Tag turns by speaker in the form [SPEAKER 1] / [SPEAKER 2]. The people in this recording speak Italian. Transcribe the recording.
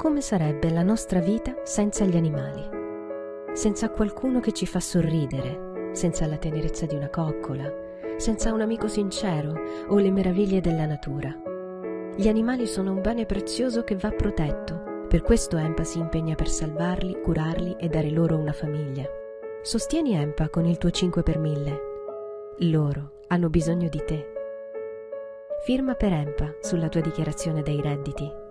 [SPEAKER 1] come sarebbe la nostra vita senza gli animali, senza qualcuno che ci fa sorridere, senza la tenerezza di una coccola, senza un amico sincero o le meraviglie della natura. Gli animali sono un bene prezioso che va protetto. Per questo EMPA si impegna per salvarli, curarli e dare loro una famiglia. Sostieni EMPA con il tuo 5 per 1000. Loro hanno bisogno di te. Firma per EMPA sulla tua dichiarazione dei redditi.